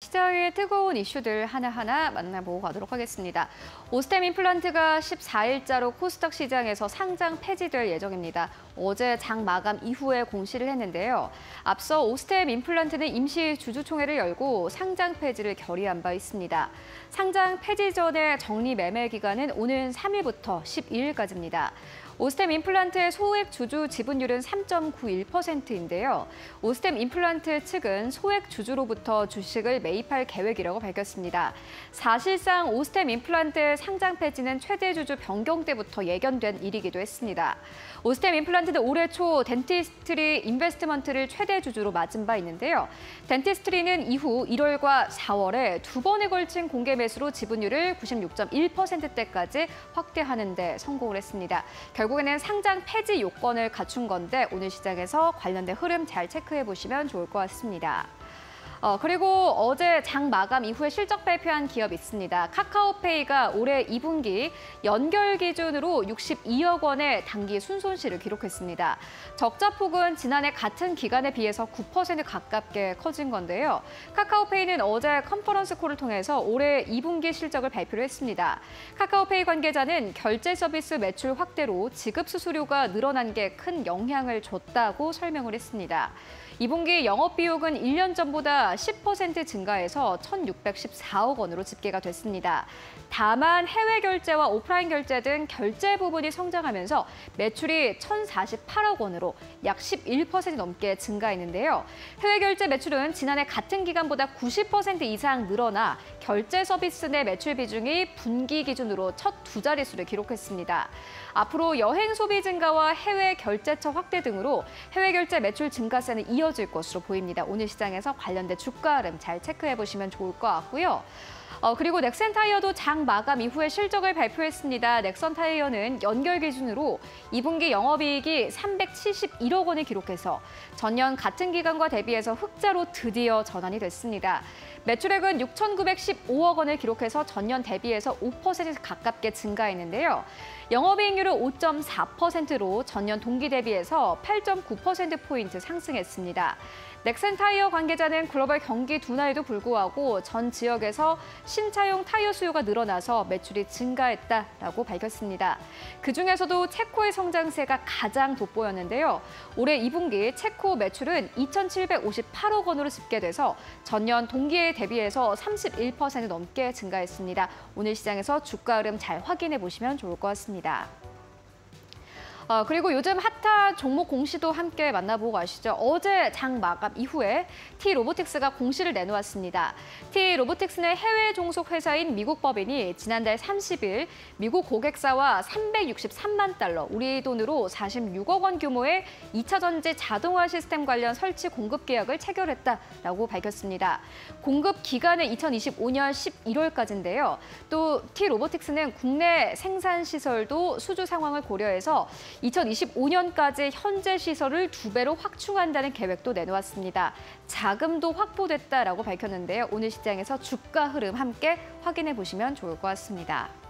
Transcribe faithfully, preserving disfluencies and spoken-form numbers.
시장의 뜨거운 이슈들 하나하나 만나보고 가도록 하겠습니다. 오스템 임플란트가 십사 일자로 코스닥 시장에서 상장 폐지될 예정입니다. 어제 장 마감 이후에 공시를 했는데요. 앞서 오스템 임플란트는 임시 주주총회를 열고 상장 폐지를 결의한 바 있습니다. 상장 폐지 전의 정리 매매 기간은 오는 삼 일부터 십이 일까지입니다. 오스템 임플란트의 소액 주주 지분율은 삼 점 구일 퍼센트인데요. 오스템 임플란트 측은 소액 주주로부터 주식을 매입할 계획이라고 밝혔습니다. 사실상 오스템 임플란트의 상장 폐지는 최대 주주 변경 때부터 예견된 일이기도 했습니다. 오스템 임플란트는 올해 초 덴티스트리 인베스트먼트를 최대 주주로 맞은 바 있는데요. 덴티스트리는 이후 일월과 사월에 두 번에 걸친 공개 매수로 지분율을 구십육 점 일 퍼센트대까지 확대하는 데 성공을 했습니다. 결국에는 상장 폐지 요건을 갖춘 건데 오늘 시장에서 관련된 흐름 잘 체크해 보시면 좋을 것 같습니다. 어, 그리고 어제 장 마감 이후에 실적 발표한 기업 있습니다. 카카오페이가 올해 이 분기 연결 기준으로 육십이억 원의 단기 순손실을 기록했습니다. 적자폭은 지난해 같은 기간에 비해서 구 퍼센트 가깝게 커진 건데요. 카카오페이는 어제 컨퍼런스 콜을 통해서 올해 이 분기 실적을 발표를 했습니다. 카카오페이 관계자는 결제 서비스 매출 확대로 지급 수수료가 늘어난 게 큰 영향을 줬다고 설명을 했습니다. 이 분기 영업비용은 일 년 전보다 십 퍼센트 증가해서 천육백십사억 원으로 집계가 됐습니다. 다만 해외 결제와 오프라인 결제 등 결제 부분이 성장하면서 매출이 천사십팔억 원으로 약 십일 퍼센트 넘게 증가했는데요. 해외 결제 매출은 지난해 같은 기간보다 구십 퍼센트 이상 늘어나 결제 서비스 내 매출 비중이 분기 기준으로 첫 두 자릿수를 기록했습니다. 앞으로 여행 소비 증가와 해외 결제처 확대 등으로 해외 결제 매출 증가세는 이어질 것으로 보입니다. 오늘 시장에서 관련된 주가 흐름 잘 체크해 보시면 좋을 것 같고요. 어, 그리고 넥센 타이어도 장 마감 이후에 실적을 발표했습니다. 넥센 타이어는 연결 기준으로 이 분기 영업이익이 삼백칠십일억 원을 기록해서 전년 같은 기간과 대비해서 흑자로 드디어 전환이 됐습니다. 매출액은 육천구백십오억 원을 기록해서 전년 대비해서 오 퍼센트 가깝게 증가했는데요. 영업이익률은 오 점 사 퍼센트로 전년 동기 대비해서 팔 점 구 퍼센트포인트 상승했습니다. 넥센 타이어 관계자는 글로벌 경기 둔화에도 불구하고 전 지역에서 신차용 타이어 수요가 늘어나서 매출이 증가했다라고 밝혔습니다. 그중에서도 체코의 성장세가 가장 돋보였는데요. 올해 이 분기 체코 매출은 이천칠백오십팔억 원으로 집계돼서 전년 동기에 대비해서 삼십일 퍼센트 넘게 증가했습니다. 오늘 시장에서 주가 흐름 잘 확인해 보시면 좋을 것 같습니다. 어, 그리고 요즘 핫한 종목 공시도 함께 만나보고 가시죠. 어제 장 마감 이후에 T-로보틱스가 공시를 내놓았습니다. T-로보틱스는 해외 종속 회사인 미국 법인이 지난달 삼십 일 미국 고객사와 삼백육십삼만 달러, 우리 돈으로 사십육억 원 규모의 이 차 전지 자동화 시스템 관련 설치 공급 계약을 체결했다라고 밝혔습니다. 공급 기간은 이천이십오 년 십일월까지인데요. 또 T-로보틱스는 국내 생산 시설도 수주 상황을 고려해서 이천이십오 년까지 현재 시설을 두 배로 확충한다는 계획도 내놓았습니다. 자금도 확보됐다라고 밝혔는데요. 오늘 시장에서 주가 흐름 함께 확인해 보시면 좋을 것 같습니다.